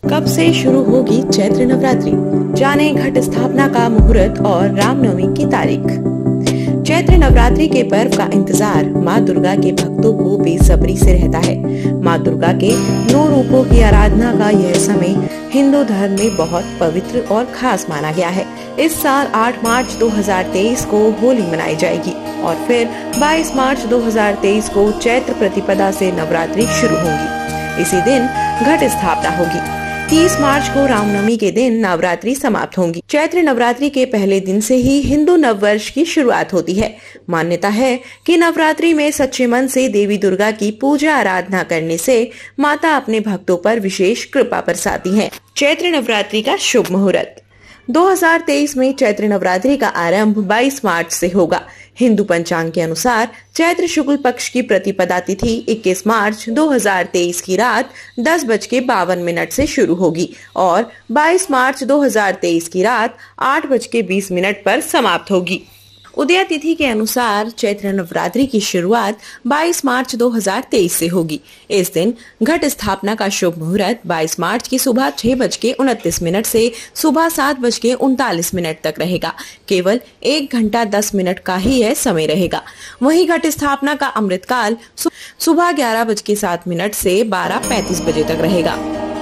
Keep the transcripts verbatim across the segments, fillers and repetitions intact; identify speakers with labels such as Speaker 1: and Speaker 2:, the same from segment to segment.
Speaker 1: कब से शुरू होगी चैत्र नवरात्रि? जाने घट स्थापना का मुहूर्त और रामनवमी की तारीख। चैत्र नवरात्रि के पर्व का इंतजार माँ दुर्गा के भक्तों को बेसब्री से रहता है। माँ दुर्गा के नौ रूपों की आराधना का यह समय हिंदू धर्म में बहुत पवित्र और खास माना गया है। इस साल आठ मार्च दो हज़ार तेईस को होली मनाई जाएगी और फिर बाईस मार्च दो हज़ार तेईस को चैत्र प्रतिपदा से नवरात्रि शुरू होगी। इसी दिन घट स्थापना होगी। तीस मार्च को रामनवमी के दिन नवरात्रि समाप्त होंगी। चैत्र नवरात्रि के पहले दिन से ही हिंदू नववर्ष की शुरुआत होती है। मान्यता है कि नवरात्रि में सच्चे मन से देवी दुर्गा की पूजा आराधना करने से माता अपने भक्तों पर विशेष कृपा बरसाती हैं। चैत्र नवरात्रि का शुभ मुहूर्त। दो हज़ार तेईस में चैत्र नवरात्रि का आरंभ बाईस मार्च से होगा। हिंदू पंचांग के अनुसार चैत्र शुक्ल पक्ष की प्रतिपदा तिथि इक्कीस मार्च दो हज़ार तेईस की रात दस बज के बावन मिनट से शुरू होगी और बाईस मार्च दो हज़ार तेईस की रात आठ बज के बीस मिनट पर समाप्त होगी। उदय तिथि के अनुसार चैत्र नवरात्रि की शुरुआत बाईस मार्च दो हज़ार तेईस से होगी। इस दिन घट स्थापना का शुभ मुहूर्त बाईस मार्च की सुबह छह बज के उनतीस मिनट से सुबह सात बज के उनतालीस मिनट तक रहेगा। केवल एक घंटा दस मिनट का ही यह समय रहेगा। वहीं घट स्थापना का अमृतकाल सुबह ग्यारह बज के सात मिनट से बारह पैंतीस बजे तक रहेगा।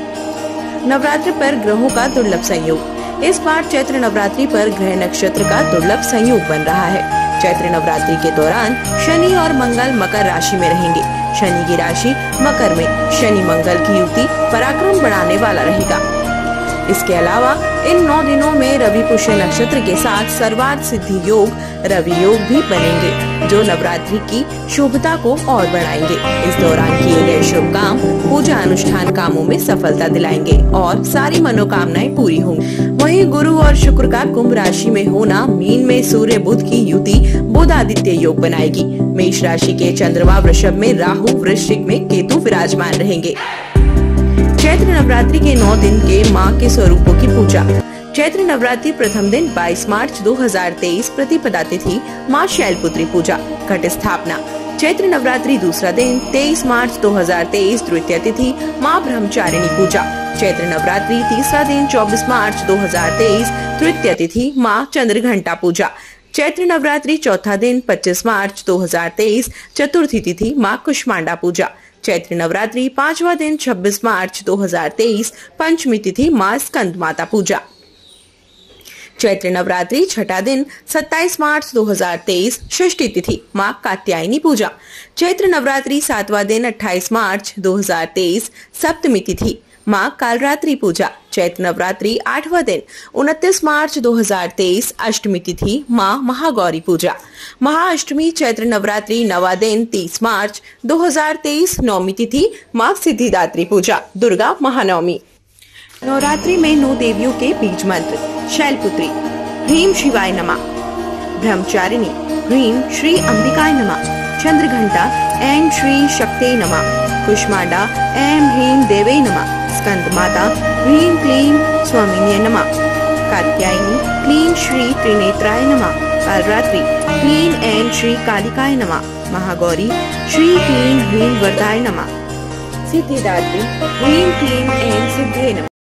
Speaker 1: नवरात्रि पर ग्रहों का दुर्लभ संयोग। इस बार चैत्र नवरात्रि पर ग्रह नक्षत्र का दुर्लभ संयोग बन रहा है। चैत्र नवरात्रि के दौरान शनि और मंगल मकर राशि में रहेंगे। शनि की राशि मकर में शनि मंगल की युति पराक्रम बढ़ाने वाला रहेगा। इसके अलावा इन नौ दिनों में रवि पुष्य नक्षत्र के साथ सर्वार्थ सिद्धि योग रवि योग भी बनेंगे, जो नवरात्रि की शुभता को और बढ़ाएंगे। इस दौरान किए गए शुभ काम पूजा अनुष्ठान कामों में सफलता दिलाएंगे और सारी मनोकामनाएं पूरी होंगी। वहीं गुरु और शुक्र का कुंभ राशि में होना मीन में सूर्य बुध की युति बुध आदित्य योग बनाएगी। मेष राशि के चंद्रमा वृषभ में, राहु वृश्चिक में, केतु विराजमान रहेंगे। चैत्र नवरात्रि के नौ दिन के माँ के स्वरूपों की पूजा। चैत्र नवरात्रि प्रथम दिन बाईस मार्च दो हज़ार तेईस प्रतिपदा तिथि माँ शैलपुत्री पूजा। घट स्थापना। चैत्र नवरात्रि दूसरा दिन तेईस मार्च दो हज़ार तेईस द्वितीय तिथि माँ ब्रह्मचारिणी पूजा। चैत्र नवरात्रि तीसरा दिन चौबीस मार्च दो हज़ार तेईस तृतीय तिथि माँ चंद्रघंटा पूजा। चैत्र नवरात्रि चौथा दिन पच्चीस मार्च दो हज़ार तेईस चतुर्थी तिथि माँ कुष्मांडा पूजा। चैत्र नवरात्रि पांचवा दिन छब्बीस मार्च दो हज़ार तेईस पंचमी तिथि माँ स्कंद माता पूजा। चैत्र नवरात्रि छठा दिन सत्ताईस मार्च दो हज़ार तेईस षष्ठी तिथि माँ कात्यायनी पूजा। चैत्र नवरात्रि सातवां दिन अट्ठाईस मार्च दो हज़ार तेईस सप्तमी तिथि माँ कालरात्रि पूजा। चैत्र नवरात्रि आठवां दिन उनतीस मार्च दो हज़ार तेईस अष्टमी तिथि माँ महागौरी पूजा। महाअष्टमी चैत्र नवरात्रि नवा दिन तीस मार्च दो हज़ार तेईस नौमी तिथि माँ सिद्धिदात्री पूजा। दुर्गा महानवमी। नवरात्रि में नौ देवियों के बीज मंत्र। शैलपुत्री ह्रीं शिवाय नमः। ब्रह्मचारिणी ह्रीं श्री अंबिकाय नमः। चंद्रघंटा ऐं श्री शक्ते नमः। कुष्मांडा ऐं ह्रीं देवे नमः। स्कंद माता ह्रीं क्लीं स्वामिन्ये नमः। कात्यायनी क्लीं श्री त्रिनेत्राय नमः। कालरात्रि क्लीं ऐं श्री कालिकाय नमः। महागौरी श्री क्लीं ह्रीं वरदाय नमः। सिद्धिदात्री ह्रीं क्लीं ऐं सिद्धे नमः।